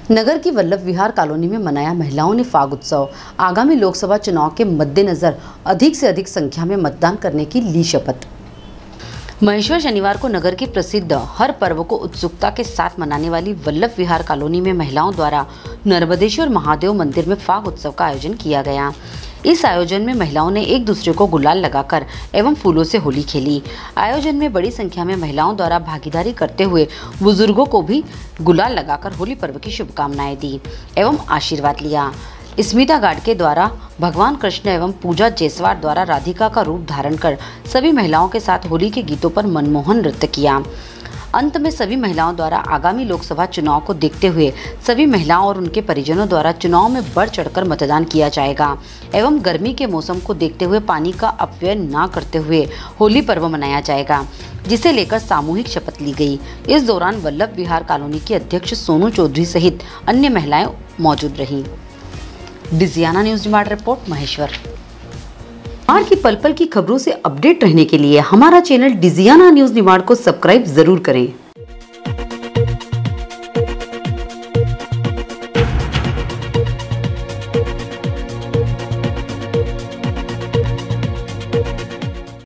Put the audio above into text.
नगर की वल्लभ विहार कॉलोनी में मनाया महिलाओं ने फाग उत्सव। आगामी लोकसभा चुनाव के मद्देनजर अधिक से अधिक संख्या में मतदान करने की ली शपथ। महेश्वर शनिवार को नगर की प्रसिद्ध हर पर्व को उत्सुकता के साथ मनाने वाली वल्लभ विहार कॉलोनी में महिलाओं द्वारा नर्मदेश्वर महादेव मंदिर में फाग उत्सव का आयोजन किया गया। इस आयोजन में महिलाओं ने एक दूसरे को गुलाल लगाकर एवं फूलों से होली खेली। आयोजन में बड़ी संख्या में महिलाओं द्वारा भागीदारी करते हुए बुजुर्गों को भी गुलाल लगाकर होली पर्व की शुभकामनाएं दी एवं आशीर्वाद लिया। स्मिता गाडके द्वारा भगवान कृष्ण एवं पूजा जयसवाल द्वारा राधिका का रूप धारण कर सभी महिलाओं के साथ होली के गीतों पर मनमोहन नृत्य किया। अंत में सभी महिलाओं द्वारा आगामी लोकसभा चुनाव को देखते हुए सभी महिलाओं और उनके परिजनों द्वारा चुनाव में बढ़ चढ़कर मतदान किया जाएगा एवं गर्मी के मौसम को देखते हुए पानी का अपव्यय न करते हुए होली पर्व मनाया जाएगा, जिसे लेकर सामूहिक शपथ ली गई। इस दौरान वल्लभ विहार कॉलोनी की अध्यक्ष सोनू चौधरी सहित अन्य महिलाएं मौजूद रहीं। Digiana news demand report, Maheshwar. Bihar की पल पल की खबरों से अपडेट रहने के लिए हमारा चैनल डिजियाना न्यूज निमाड़ को सब्सक्राइब जरूर करें।